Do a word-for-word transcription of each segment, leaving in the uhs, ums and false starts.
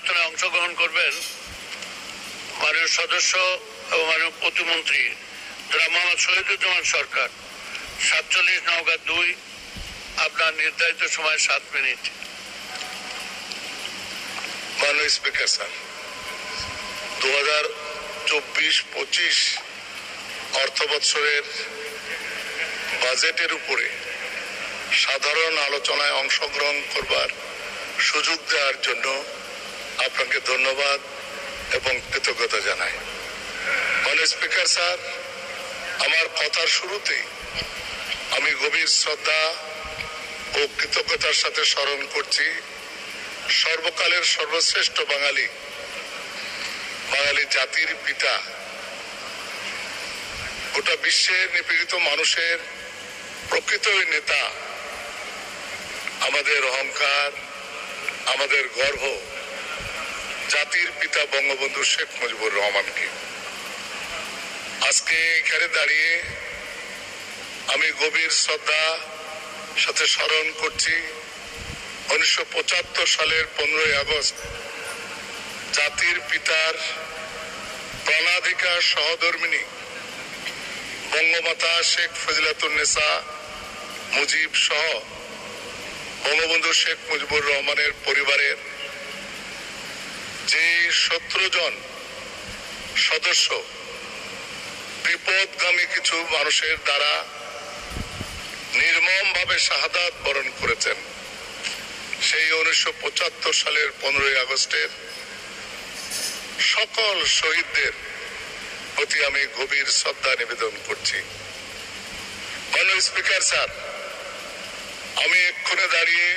আলোচনায় অংশগ্রহণ করবেন মাননীয় সদস্য এবং মাননীয় প্রতিমন্ত্রী জনাব মোহাম্মদ শহীদুজ্জামান সরকার। সাতচল্লিশ নওগাঁ দুই, আপনার নির্ধারিত সময় সাত মিনিট। মাননীয় স্পিকার স্যার, দু হাজার চব্বিশ পঁচিশ অর্থ বৎসরের বাজেটের উপরে সাধারণ আলোচনায় অংশগ্রহণ করবার সুযোগ দেওয়ার জন্য আপনাকে ধন্যবাদ এবং কৃতজ্ঞতা জানাই। মাননীয় স্পিকার স্যার, আমার কথার শুরুতেই আমি গভীর শ্রদ্ধা ও কৃতজ্ঞতার সাথে স্মরণ করছি সর্বকালের সর্বশ্রেষ্ঠ বাঙালি বাঙালি জাতির পিতা, গোটা বিশ্বের নিপীড়িত মানুষের প্রকৃত নেতা, আমাদের অহংকার, আমাদের গর্ব, জাতির পিতা বঙ্গবন্ধু শেখ মুজিবুর রহমানকে। আজকে এখানে দাঁড়িয়ে আমি গভীর শ্রদ্ধা সাথে স্মরণ করছি উনিশশো পঁচাত্তর সালের পনেরোই আগস্ট জাতির পিতার প্রাণাধিকার সহধর্মিনী বঙ্গমাতা শেখ ফজিলাতুন্নেসা মুজিব সহ বঙ্গবন্ধু শেখ মুজিবুর রহমানের পরিবারের যে সতেরো জন সদস্য বিপদগামী কিছু মানুষের দ্বারা নির্মম ভাবে শাহাদাত বরণ করেছেন, সেই উনিশশো পঁচাত্তর সালের পনেরোই আগস্টের সকল শহীদদের প্রতি আমি গভীর শ্রদ্ধা নিবেদন করছি। মাননীয় স্পিকার স্যার, আমি এক্ষণে দাঁড়িয়ে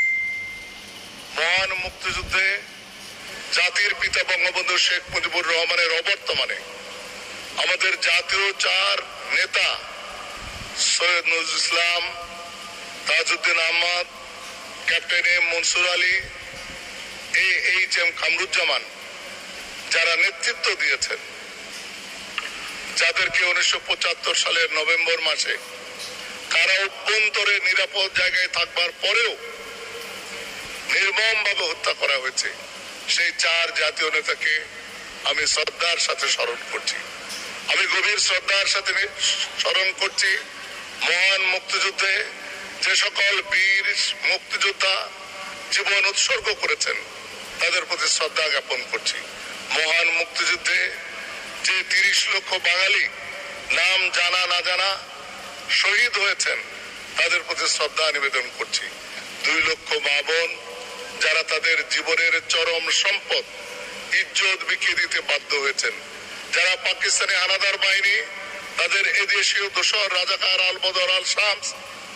মহান মুক্তিযুদ্ধে জাতির পিতা বঙ্গবন্ধু শেখ মুজিবুর রহমানের অবর্তমানে আমাদের জাতীয় চার নেতা Syed Nazrul Islam, Tajuddin Ahmad, captain M Mansur Ali, A H M Kamaruzzaman যারা নেতৃত্ব দিয়েছেন, যাদেরকে উনিশশো পঁচাত্তর সালের নভেম্বর মাসে কারা অভ্যন্তরে নিরাপদ জায়গায় থাকবার পরেও নির্মম ভাবে হত্যা করা হয়েছে, সেই চার জাতীয় নেতাকে আমি শ্রদ্ধার সাথে স্মরণ করছি। আমি গভীর শ্রদ্ধার সাথে স্মরণ করছি মহান মুক্তিযুদ্ধে যে সকল বীর মুক্তিযোদ্ধা জীবন উৎসর্গ করেছেন, তাদের প্রতি শ্রদ্ধা জ্ঞাপন করছি। মহান মুক্তিযুদ্ধে যে তিরিশ লক্ষ বাঙালি নাম জানা না জানা শহীদ হয়েছেন, তাদের প্রতি শ্রদ্ধা নিবেদন করছি। দুই লক্ষ মা বোন যারা তাদের জীবনের চরম সম্পদ ইজ্জত বিকিয়ে দিতে বাধ্য হয়েছেন, যারা পাকিস্তানি হানাদার বাহিনী তাদের এদেশীয় দোসর রাজাকার আল বদর আল শামস,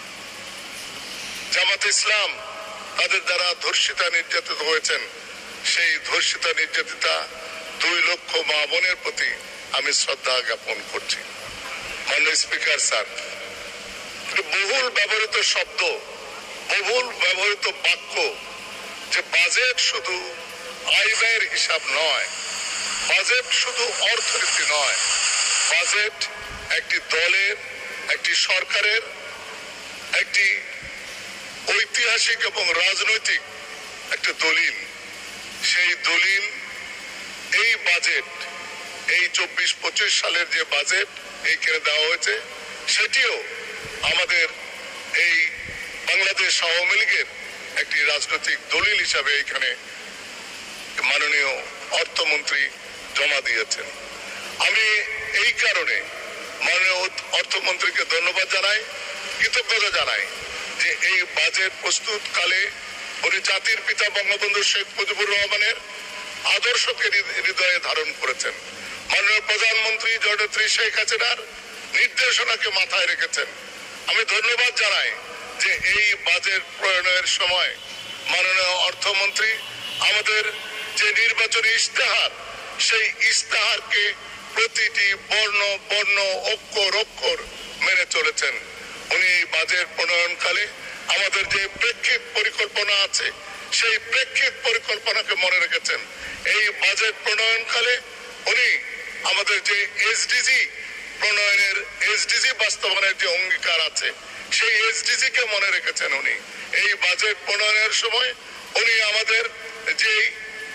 জামাত ইসলাম তাদের দ্বারা ধর্ষিতা নির্যাতিত হয়েছেন, সেই ধর্ষিতা নির্যাতিতা দুই লক্ষ মা বোনের প্রতি আমি শ্রদ্ধা জ্ঞাপন করছি। মাননীয় স্পিকার স্যার, বহুল ব্যবহৃত শব্দ, বহুল ব্যবহৃত বাক্য যে বাজেট শুধু আয় ব্যয়ের হিসাব নয়, বাজেট শুধু অর্থনীতি নয়, বাজেট একটি দলের, একটি সরকারের একটি ঐতিহাসিক এবং রাজনৈতিক একটা দলিল। সেই দলিল এই বাজেট, এই চব্বিশ পঁচিশ সালের যে বাজেট এইখানে দেওয়া হয়েছে, সেটিও আমাদের এই বাংলাদেশ আওয়ামী লীগের একটি রাজনৈতিক দলিল হিসাবে এইখানে মাননীয় অর্থমন্ত্রী জমা দিয়েছেন। আমি এই কারণে মাননীয় অর্থমন্ত্রীকে ধন্যবাদ জানাই, কৃতজ্ঞতা জানাই যে এই বাজেট প্রস্তুতকালে উনি জাতির পিতা বঙ্গবন্ধু শেখ মুজিবুর রহমানের আদর্শকে হৃদয়ে ধারণ করেছেন। মাননীয় প্রধানমন্ত্রী জননেত্রী শেখ হাসিনার নির্দেশনাকে মাথায় রেখেছেন। আমি ধন্যবাদ জানাই যে এই বাজেট প্রণয়নের সময় মাননীয় অর্থমন্ত্রী আমাদের যে নির্বাচনী ইশতেহার, সেই ইশতেহারকে প্রতিটি বর্ণ বর্ণ অক্ষর অক্ষর মেনে চলেছেন। উনি এই বাজেট প্রণয়নকালে আমাদের যে প্রেক্ষিত পরিকল্পনা আছে, সেই প্রেক্ষিত পরিকল্পনাকে মনে রেখেছেন। এই বাজেট প্রণয়নকালে উনি আমাদের যে এসডিজি প্রণয়নের, এসডিজি বাস্তবায়নের যে অঙ্গীকার আছে, সেই এসডিজি কে মনে রেখেছেন। উনি এই বাজেট প্রণয়নের সময় উনি আমাদের যে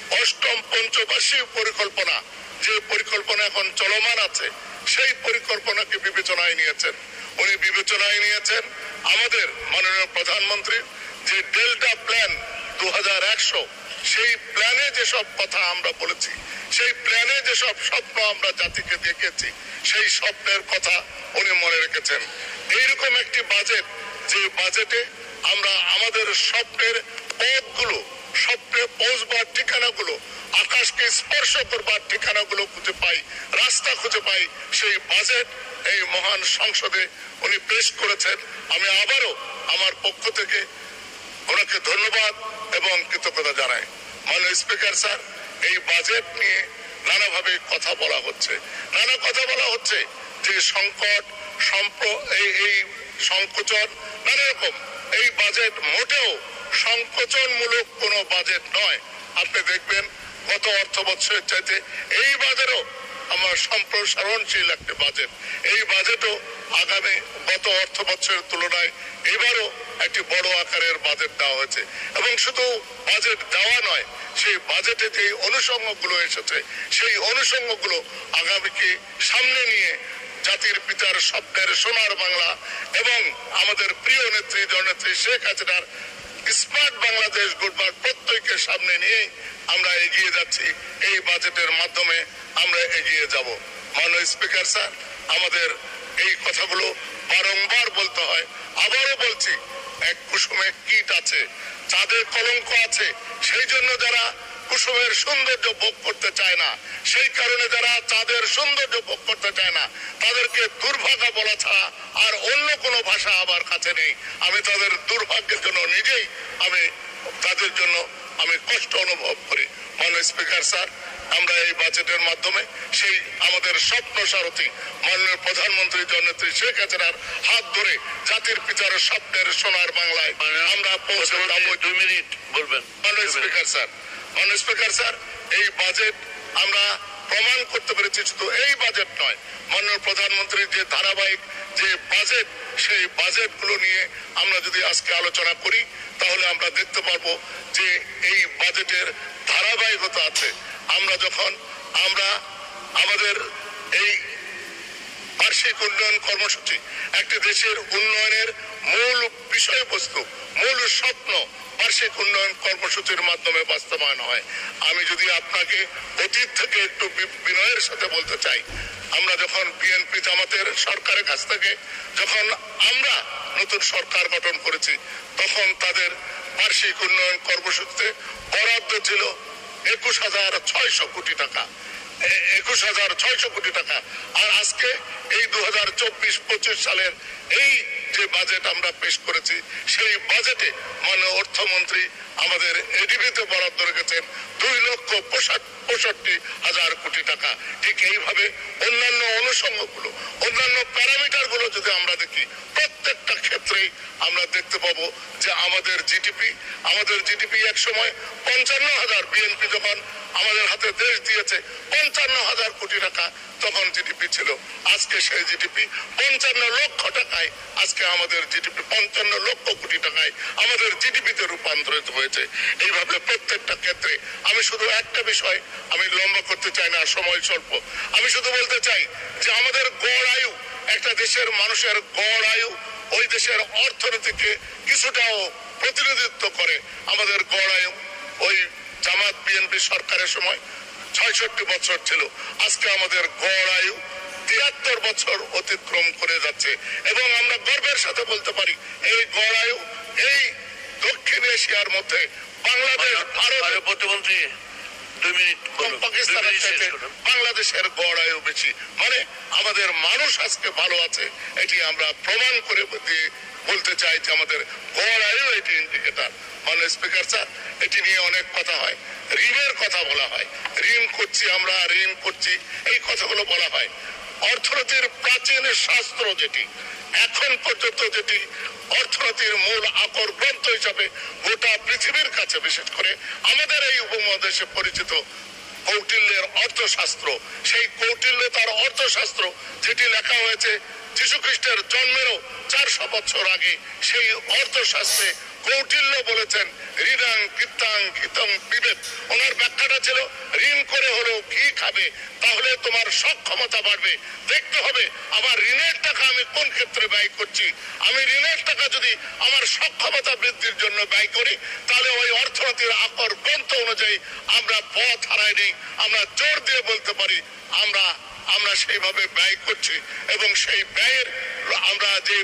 অষ্টম পঞ্চবার্ষিক পরিকল্পনা, যে পরিকল্পনা এখন চলমান আছে, সেই পরিকল্পনাকে বিবেচনায় নিয়েছেন। উনি বিবেচনায় নিয়েছেন আমাদের মাননীয় প্রধানমন্ত্রী যে ডেল্টা প্ল্যান দু হাজার একশো, সেই প্ল্যানে যেসব কথা আমরা বলেছি, সেই প্ল্যানে যেসব স্বপ্ন আমরা জাতিকে দেখেছি, সেই স্বপ্নের কথা উনি মনে রেখেছেন। এইরকম একটি বাজেট, যে বাজেটে আমরা আমাদের স্বপ্নের পথগুলো, স্বপ্নে পৌঁছবার ঠিকানাগুলো, আকাশকে স্পর্শ করবার ঠিকানাগুলো খুঁজে পাই, রাস্তা খুঁজে পাই, সেই বাজেট এই মহান সংসদে উনি পেশ করেছেন। আমি আবারও আমার পক্ষ থেকে ওনাকে ধন্যবাদ এবং কৃতজ্ঞতা জানাই। মাননীয় স্পিকার স্যার, এই বাজেট নিয়ে নানাভাবে কথা বলা হচ্ছে, নানা কথা বলা হচ্ছে যে সংকট, সম্প এই এই সংকোচন, নানা রকম। এই বাজেট মোটেও সংকোচনমূলক কোনো বাজেট নয়। আপনি দেখবেন গত অর্থ বছরের চাইতে এই বাজেটও আমার সম্প্রসারণশীল একটা বাজেট। এই বাজেটও আগামী গত অর্থ বছরের তুলনায় এবারও একটি বড় আকারের বাজেট দেওয়া হয়েছে। এবং শুধু বাজেট দেওয়া নয়, সেই বাজেটে যে অনুষঙ্গগুলো এসেছে, সেই অনুষঙ্গগুলো আগামীকে সামনে নিয়ে জাতির পিতার স্বপ্নের সোনার বাংলা এবং আমাদের প্রিয় নেত্রী জননেত্রী শেখ হাসিনার স্মার্ট বাংলাদেশ গড়বার প্রত্যয়কে সামনে নিয়ে আমরা এগিয়ে যাচ্ছি। এই বাজেটের মাধ্যমে আমরা এগিয়ে যাব। মাননীয় স্পিকার স্যার, আমাদের এই কথাগুলো বারংবার বলতে হয়, আবারও বলছি, এক কুসুমে কীট আছে, চাঁদের কলঙ্ক আছে। সেই জন্য যারা কুসুমের সৌন্দর্য ভোগ করতে চায় না, সেই কারণে যারা চাঁদের সৌন্দর্য ভোগ করতে চায় না, তাদেরকে দুর্ভাগা বলা ছাড়া আর অন্য কোনো ভাষা আমার কাছে নেই। আমি তাদের দুর্ভাগ্যের জন্য নিজেই আমি তাদের জন্য আমি কষ্ট অনুভব করি। মাননীয় স্পিকার স্যার, আমরা এই বাজেটের মাধ্যমে সেই আমাদের স্বপ্ন সারথী মাননীয় প্রধানমন্ত্রী জননেত্রী শেখ হাসিনার হাত ধরে জাতির পিতার স্বপ্নের সোনার বাংলায় আমরা পৌঁছে যাবো। দুই মিনিট বলবেন। মাননীয় স্পিকার স্যার, মাননীয় স্পিকার স্যার, এই বাজেট আমরা প্রমাণ করতে পেরেছি শুধু এই বাজেট নয়, মাননীয় প্রধানমন্ত্রীর যে ধারাবাহিক যে বাজেট, সেই বাজেটগুলো নিয়ে আমরা যদি আজকে আলোচনা করি তাহলে আমরা দেখতে পারবো যে এই বাজেটের ধারাবাহিকতা আছে। আমরা যখন আমরা আমাদের এই বার্ষিক উন্নয়ন কর্মসূচি, একটি দেশের উন্নয়নের মূল বিষয়বস্তু, মূল স্বপ্ন বার্ষিক উন্নয়ন কর্মসূচির মাধ্যমে বাস্তবায়ন হয়। আমি যদি আপনাকে অতীত থেকে একটু বিনয়ের সাথে বলতে চাই, আমরা যখন বিএনপি জামাতের সরকারের কাছ থেকে যখন আমরা নতুন সরকার গঠন করেছি, তখন তাদের বার্ষিক উন্নয়ন কর্মসূচিতে বরাদ্দ ছিল একুশ হাজার ছয়শ কোটি টাকা, একুশ হাজার ছয়শ কোটি টাকা। আর আজকে এই দু হাজার চব্বিশ পঁচিশ সালের এই যে বাজেট আমরা পেশ করেছি, সেই বাজেটে মাননীয় অর্থমন্ত্রী আমাদের এডিবিতে বরাদ্দ রেখেছেন দুই লক্ষ পঁয়ষট্টি হাজার কোটি টাকা। ঠিক এইভাবে অন্যান্য অনুষঙ্গগুলো, অন্যান্য প্যারামিটার গুলো যদি আমরা দেখি, প্রত্যেকটা ক্ষেত্রেই আমরা দেখতে পাবো যে আমাদের জিডিপি আমাদের জিডিপি এক সময় পঞ্চান্ন হাজার, বিএনপি যখন আমাদের হাতে দেশ দিয়েছে পঞ্চান্ন হাজার কোটি টাকা তখন জিডিপি ছিল। আজকে সেই জিডিপি পঞ্চান্ন লক্ষ টাকায়, আজকে আমাদের জিডিপি পঞ্চান্ন লক্ষ কোটি টাকায় আমাদের জিডিপিতে রূপান্তরিত হয়েছে। এইভাবে প্রত্যেকটা ক্ষেত্রে আমি শুধু একটা বিষয় আমি লম্বা করতে চাই না, সময় স্বল্প। আমি শুধু বলতে চাই যে আমাদের গড় আয়ু, একটা দেশের মানুষের গড় আয়ু ওই দেশের অর্থনীতিকে কিছুটাও প্রতিনিধিত্ব করে। আমাদের গড় আয়ু ওই জামাত বিএনপি সরকারের সময় ছয়ষট্টি বছর ছিল, আজকে আমাদের গড় আয়ু তিয়াত্তর বছর অতিক্রম করে যাচ্ছে। এবং আমরা গর্বের সাথে বলতে পারি এই গড় আয়ু এই দক্ষিণ এশিয়ার মধ্যে বাংলাদেশ, ভারত, প্রতিমন্ত্রী দুই মিনিট, পাকিস্তানের চাইতে বাংলাদেশের গড় আয়ু বেশি। মানে আমাদের মানুষ আজকে ভালো আছে, এটি আমরা প্রমাণ করে বলতে চাই যে আমাদের গড় আয়ু এটি ইন্ডিকেটর। মাননীয় স্পিকার স্যার, এটি নিয়ে অনেক কথা হয়, ঋণের কথা বলা হয়, ঋণ করছি আমরা, ঋণ করছি, এই কথাগুলো বলা হয়। অর্থনীতির প্রাচীন শাস্ত্র যেটি এখন পর্যন্ত যেটি অর্থনীতির মূল আকর গ্রন্থ হিসাবে গোটা পৃথিবীর কাছে, বিশেষ করে আমাদের এই উপমহাদেশে পরিচিত কৌটিল্যের অর্থশাস্ত্র, সেই কৌটিল্য তার অর্থশাস্ত্র যেটি লেখা হয়েছে যীশু খ্রিস্টের জন্মেরও চারশো বছর আগে, সেই অর্থশাস্ত্রে কৌটিল্য বলেছেন ঋণাং কৃতাং কৃতং বিবেক। ওনার ব্যাখ্যাটা ছিল ঋণ করে হলেও কি খাবে, তাহলে তোমার সক্ষমতা বাড়বে। দেখতে হবে আমার ঋণের টাকা আমি কোন ক্ষেত্রে ব্যয় করছি। আমি ঋণের টাকা যদি আমার সক্ষমতা বৃদ্ধির জন্য ব্যয় করি, তাহলে ওই অর্থনীতির আকর গ্রন্থ অনুযায়ী আমরা পথ হারাই নেই। আমরা জোর দিয়ে বলতে পারি আমরা আমরা সেইভাবে ব্যয় করছি, এবং সেই ব্যয়ের আমরা যে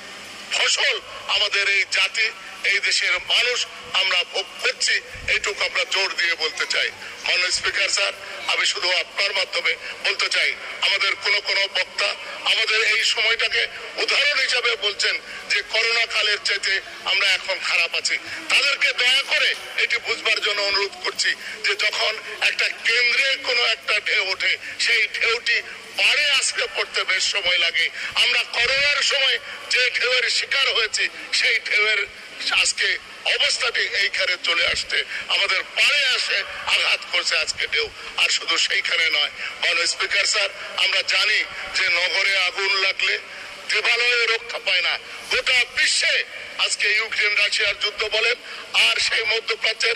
ফসল আমাদের এই জাতি, এই দেশের মানুষ আমরা ভোগ করছি, এইটুকু আমরা জোর দিয়ে বলতে চাই। মাননীয় স্পিকার স্যার, আমি শুধু আপনার মাধ্যমে বলতে চাই, আমাদের কোন কোন বক্তা আমাদের এই সময়টাকে উদাহরণ হিসাবে বলছেন যে করোনা কালের চাইতে আমরা এখন খারাপ আছি। তাদেরকে দয়া করে এটি বুঝবার জন্য অনুরোধ করছি যে যখন একটা কেন্দ্রে কোনো একটা ঢেউ ওঠে, সেই ঢেউটি পাড়ে আসতে পড়তে বেশ সময় লাগে। আমরা করোনার সময় যে ঢেউয়ের শিকার হয়েছি, সেই ঢেউয়ের আজকে অবস্থাটি এইখানে চলে আসছে, আমাদের পাড়ে আসে আঘাত করছে আজকে ঢেউ। আর শুধু সেইখানে নয়, মাননীয় স্পিকার স্যার, আমরা জানি যে নগরে আগুন লাগলে দেবালয়ে রক্ষা পায় না। গোটা বিশ্বে আজকে ইউক্রেন রাশিয়ার যুদ্ধ বলেন, আর সেই মধ্যপ্রাচ্যের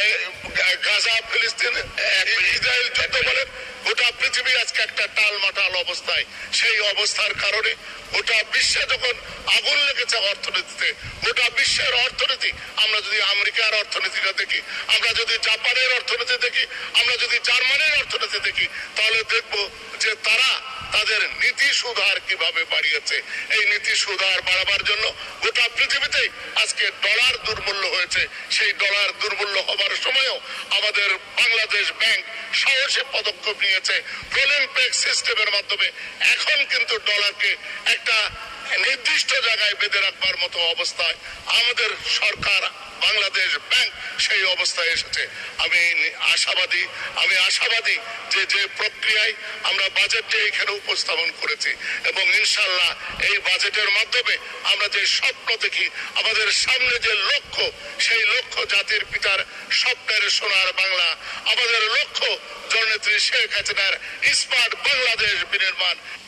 গাজা ফিলিস্তিন ইসরায়েল যুদ্ধ বলেন, গোটা পৃথিবী আজকে একটা টালমাটাল অবস্থায়। সেই অবস্থার কারণে গোটা বিশ্বে যখন আগুন লেগেছে অর্থনীতিতে, গোটা বিশ্বের অর্থনীতি, আমরা যদি আমেরিকার অর্থনীতিটা দেখি, আমরা যদি জাপানের অর্থনীতি দেখি, আমরা যদি জার্মানির অর্থনীতি দেখি, তাহলে দেখবো যে তারা তাদের নীতি সুধার কিভাবে বাড়িয়েছে। এই নীতি সুধার বাড়াবার জন্য গোটা পৃথিবীতে আজকে ডলার দুর্মূল্য হয়েছে। সেই ডলার দুর্মূল্য হবার সময়ও আমাদের বাংলাদেশ ব্যাংক সাহসী পদক্ষেপ নিয়েছে রোলিং পেগ সিস্টেমের মাধ্যমে। এখন কিন্তু ডলারকে একটা নির্দিষ্ট জায়গায় বেঁধে রাখবার মতো অবস্থায় আমাদের সরকার, বাংলাদেশ ব্যাংক সেই অবস্থায় এসেছে। আমি আশাবাদী আমি আশাবাদী যে যে প্রক্রিয়ায় আমরা বাজেটটি এখানে উপস্থাপন করেছি, এবং ইনশাল্লাহ এই বাজেটের মাধ্যমে আমরা যে স্বপ্ন দেখি, আমাদের সামনে যে লক্ষ্য, সেই লক্ষ্য জাতির পিতার স্বপ্নের সোনার বাংলা, আমাদের লক্ষ্য জননেত্রী শেখ হাসিনার স্মার্ট বাংলাদেশ বিনির্মাণ।